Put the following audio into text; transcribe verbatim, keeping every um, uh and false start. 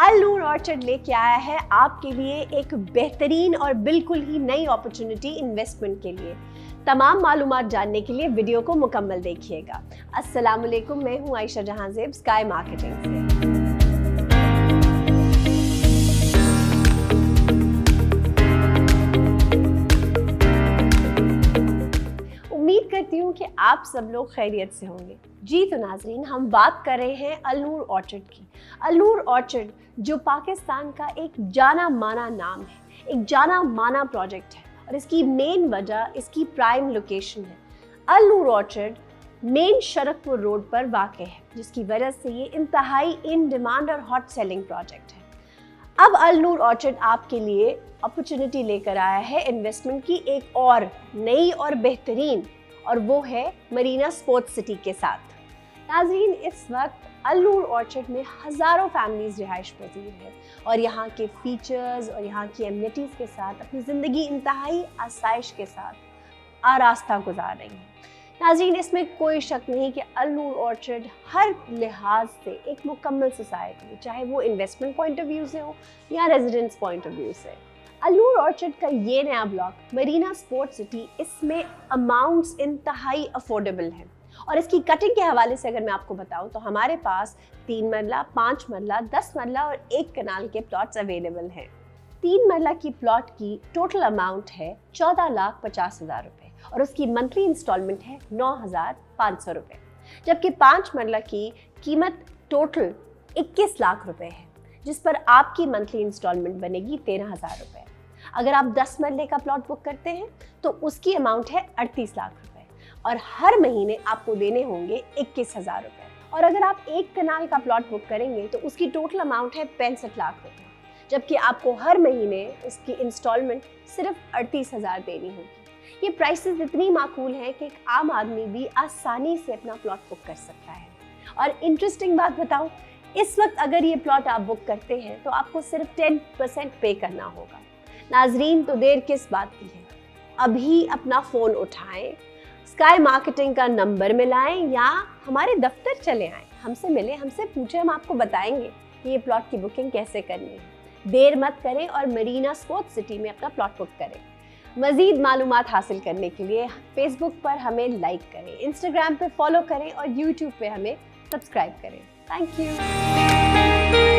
अल Noor orchard लेके आया है आपके लिए एक बेहतरीन और बिल्कुल ही नई अपॉर्चुनिटी इन्वेस्टमेंट के लिए। तमाम मालूमात जानने के लिए वीडियो को मुकम्मल देखिएगा। अस्सलाम वालेकुम, मैं हूं आयशा जहां ज़ेब स्काई मार्केटिंग से। उम्मीद करती हूँ कि आप सब लोग खैरियत से होंगे। जी तो नाजरीन, हम बात कर रहे हैं अल नूर ऑर्चर्ड की। अल नूर ऑर्चर्ड जो पाकिस्तान का एक जाना माना नाम है, एक जाना माना प्रोजेक्ट है और इसकी मेन वजह इसकी प्राइम लोकेशन है। Al Noor orchard main Sharakpur road पर वाक़ है, जिसकी वजह से ये इंतहाई इन डिमांड और हॉट सेलिंग प्रोजेक्ट है। अब अल नूर ऑर्चर्ड आपके लिए अपॉर्चुनिटी लेकर आया है इन्वेस्टमेंट की एक और नई और बेहतरीन, और वो है मरीना स्पोर्ट्स सिटी के साथ। नाज़रीन, इस वक्त अल नूर ऑर्चर्ड में हज़ारों फैमिलीज़ रिहाइश पजीर है और यहाँ के फीचर्स और यहाँ की एमिनिटीज़ के साथ अपनी ज़िंदगी इंतहाई आसाइश के साथ आरास्ता गुजार रही हैं। नाज़रीन, इसमें कोई शक नहीं कि अल नूर ऑर्चर्ड हर लिहाज से एक मुकम्मल सोसाइटी है, चाहे वो इन्वेस्टमेंट पॉइंट ऑफ व्यू से हो या रेजिडेंस पॉइंट ऑफ व्यू से। अल नूर ऑर्चर्ड का ये नया ब्लॉक मरीना स्पोर्ट्स सिटी, इसमें अमाउंट्स इंतहाई अफोर्डेबल हैं और इसकी कटिंग के हवाले से अगर मैं आपको बताऊं तो हमारे पास तीन मरला, पाँच मरला, दस मरला और एक कनाल के प्लॉट्स अवेलेबल हैं। तीन मरला की प्लॉट की टोटल अमाउंट है चौदह लाख पचास हज़ार रुपये और उसकी मंथली इंस्टॉलमेंट है नौ हज़ार पाँच सौ रुपये, जबकि पाँच मरला की कीमत टोटल इक्कीस लाख रुपये है, जिस पर आपकी मंथली इंस्टॉलमेंट बनेगी तेरह हज़ार रुपये। अगर आप दस मरले का प्लॉट बुक करते हैं तो उसकी अमाउंट है अड़तीस लाख रुपए और हर महीने आपको देने होंगे इक्कीस हज़ार रुपये। और अगर आप एक कनाल का प्लॉट बुक करेंगे तो उसकी टोटल अमाउंट है पैंसठ लाख रुपए, जबकि आपको हर महीने उसकी इंस्टॉलमेंट सिर्फ अड़तीस हज़ार देनी होगी। ये प्राइसेस इतनी माकूल हैं कि एक आम आदमी भी आसानी से अपना प्लॉट बुक कर सकता है। और इंटरेस्टिंग बात बताऊं, इस वक्त अगर ये प्लॉट आप बुक करते हैं तो आपको सिर्फ टेन परसेंट पे करना होगा। नाजरीन, तो देर किस बात की है, अभी अपना फ़ोन उठाएं, स्काई मार्केटिंग का नंबर मिलाएं या हमारे दफ्तर चले आएं, हमसे मिलें, हमसे पूछें, हम आपको बताएंगे कि ये प्लॉट की बुकिंग कैसे करनी है। देर मत करें और मरीना स्पोर्ट्स सिटी में अपना प्लॉट बुक करें। मज़ीद मालूमात हासिल करने के लिए फेसबुक पर हमें लाइक करें, इंस्टाग्राम पे फॉलो करें और यूट्यूब पे हमें सब्सक्राइब करें। Thank you.